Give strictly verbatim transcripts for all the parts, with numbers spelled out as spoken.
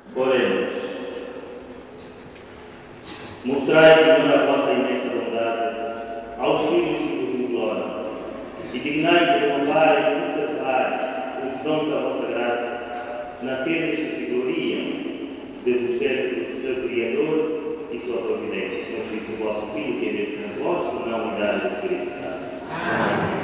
Oremos. Mostrai, Senhor, a vossa imensa bondade aos filhos que vos imploram, e dignai-vos renovar e conservar os dons da vossa graça naqueles que se gloriam de vos ter por seu Criador e sua providência. Senhor Cristo, vosso Filho, que é Deus convosco, na unidade do Espírito Santo. Amém.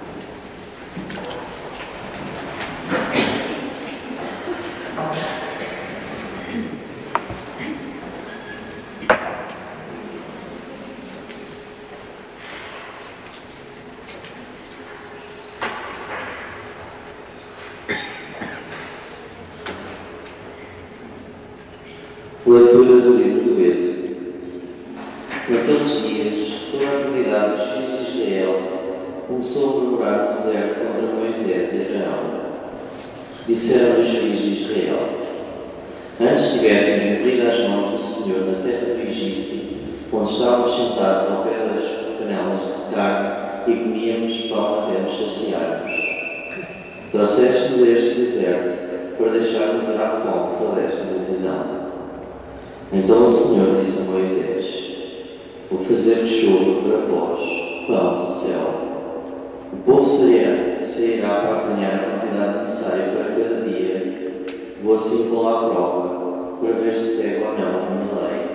Leitura do livro do Êxodo. Naqueles dias, toda a comunidade dos filhos de Israel começou a murmurar no deserto contra Moisés e Arão. Disseram os filhos de Israel: antes tivessem cumprido as mãos do Senhor na terra do Egito, onde estávamos sentados ao pé das panelas de carne e comíamos pão até nos saciarmos. Trouxeste-nos a este deserto para deixar-nos ver à fome toda esta multidão. Então o Senhor disse a Moisés: vou fazer chuva para vós, pão do céu. O povo sairá, sairá para apanhar a quantidade necessária para cada dia. Vou assim pô-la à prova, para ver se segue ou não a minha lei.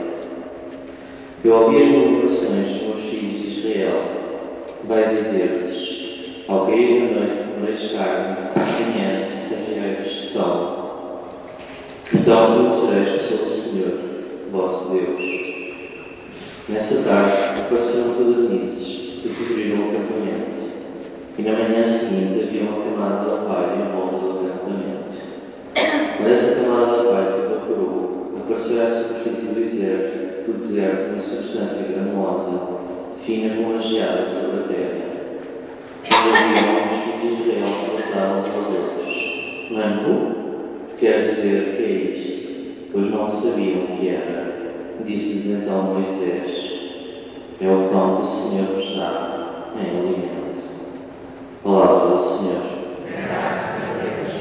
Eu ouvi as murmurações dos meus filhos de Israel. Vai dizer-lhes: ao cair da noite comereis carne, amanhã se saciareis de pão. Então reconhecereis que sou o Senhor, vosso Deus. Nessa tarde apareceram codornizes que cobriram o acampamento, e na manhã seguinte havia uma camada de orvalho em volta do acampamento. Quando essa camada de orvalho se evaporou, apareceu à superfície do deserto, do deserto uma substância granulosa, fina como a geada sobre a terra. Quando ouviram, os filhos de Israel perguntaram uns aos outros: Manu? Quer dizer que é isto? Pois não sabiam o que era. Disse-lhes então Moisés: é o pão que o Senhor vos dá em alimento. Palavra do Senhor. Graças a Deus.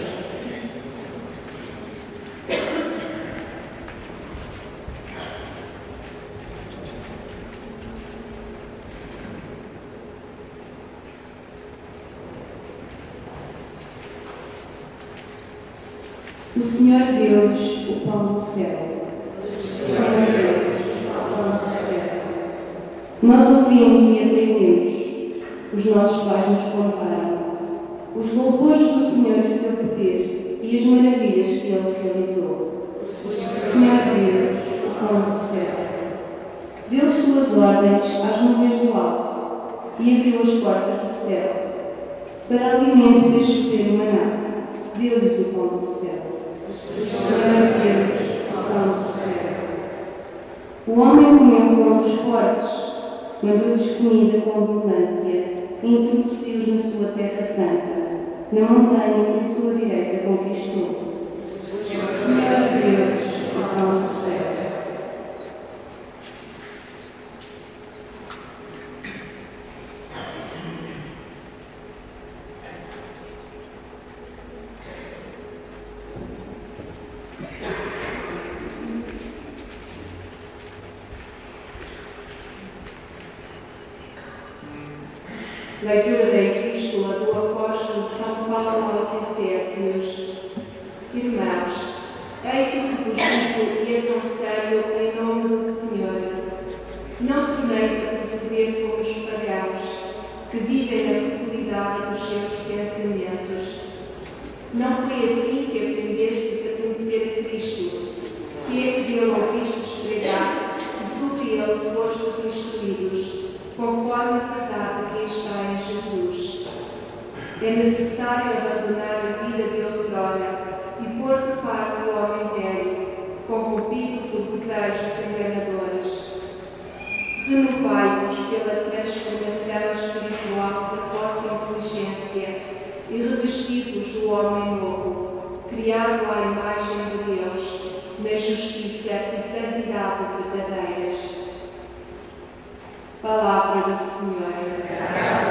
O Senhor deu-nos o pão do céu. O Senhor deu-nos o pão do céu. Nós ouvimos e aprendemos. Os nossos pais nos contaram os louvores do Senhor e o seu poder e as maravilhas que Ele realizou. O Senhor deu-nos o pão do céu. Deu suas ordens às nuvens do alto e abriu as portas do céu. Para alimento fez chover o maná. Deu-lhes o pão do céu. O Senhor deu-nos o pão do céu. O homem comeu o pão dos fortes, mandou-lhes comida com abundância e introduziu-os na sua terra santa, na montanha que a sua direita conquistou. O Senhor deu-nos o pão do céu. Leitura da Epístola do Apóstolo São Paulo aos Efésios. Irmãos, eis o que vos digo e aconselho em nome do Senhor. Não torneis a proceder como os pagãos, que vivem na futilidade dos seus pensamentos. Não foi assim que aprendestes a conhecer Cristo, se é que dele ouvistes pregar e sobre ele fostes instruídos, conforme a verdade que está em Jesus. É necessário abandonar a vida de outrora e pôr de parte o homem velho, corrompido por desejos enganadores. Renovai-vos pela transformação espiritual da vossa inteligência e revesti-vos do homem novo, criado à imagem de Deus, na justiça e santidade verdadeiras. Palavra do Senhor.